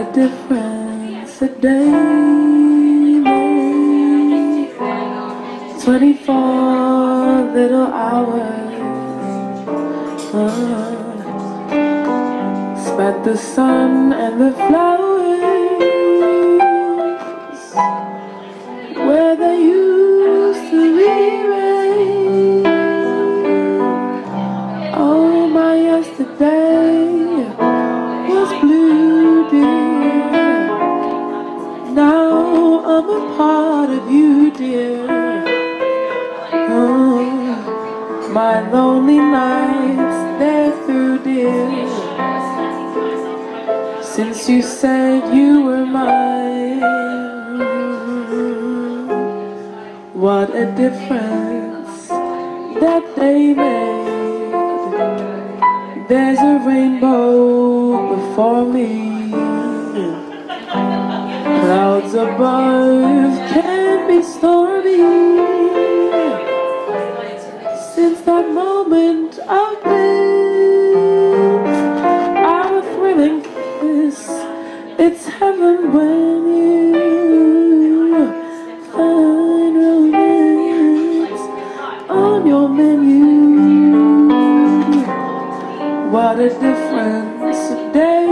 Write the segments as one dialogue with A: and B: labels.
A: difference a day made. 24 little hours spent the sun and the flowers where they used to be. Oh, my yesterday was blue, dear. Now I'm a part of you, dear. Oh, my lonely nights, they're through, dear. Since you said you were mine, what a difference that they made. There's a rainbow before me, clouds above can be stormy. Since that moment of bliss, our thrilling kiss, it's heaven when you find romance on your menu. What a difference a day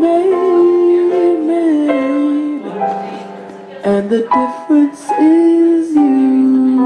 A: made, and the difference is you.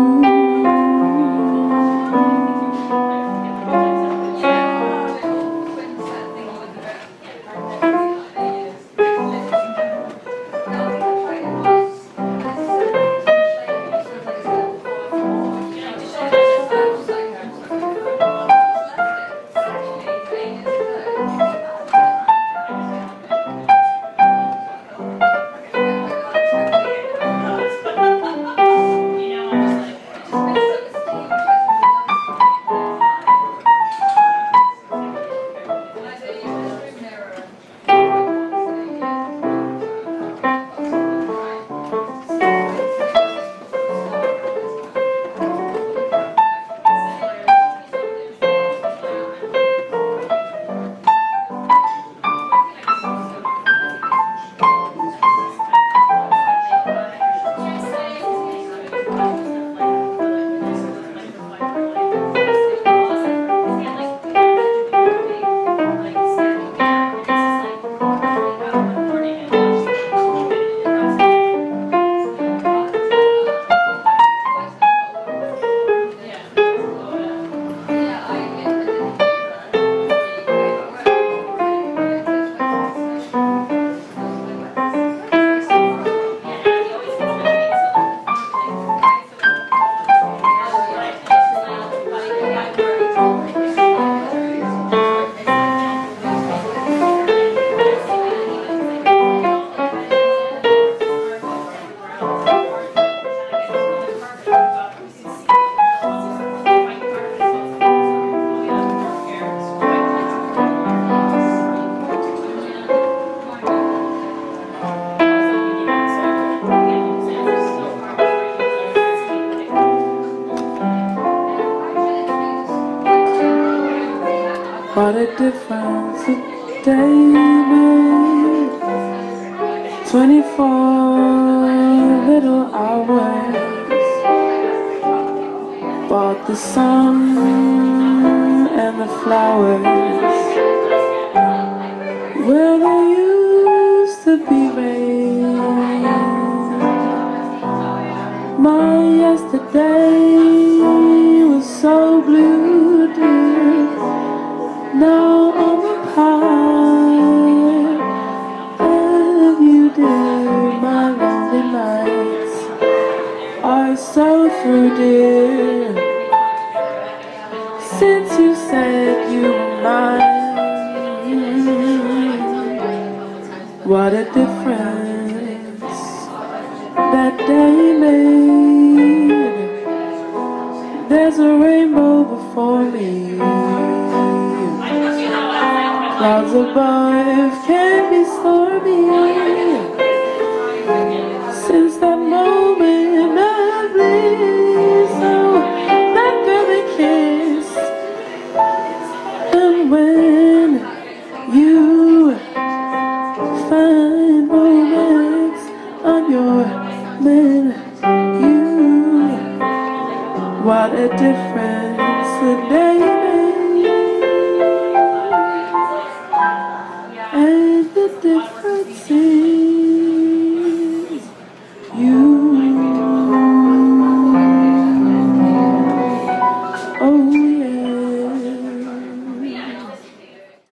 A: What a difference a day made. 24 little hours bought the sun and the flowers where there used to be rain. My yesterday was so blue, dear. Now I'm a part of you, dear. My lonely nights are so through, dear. Since you said you were mine, what a difference that day made. There's a rainbow before me, clouds above can be stormy. Since that moment of bliss, oh, that very kiss, and when you find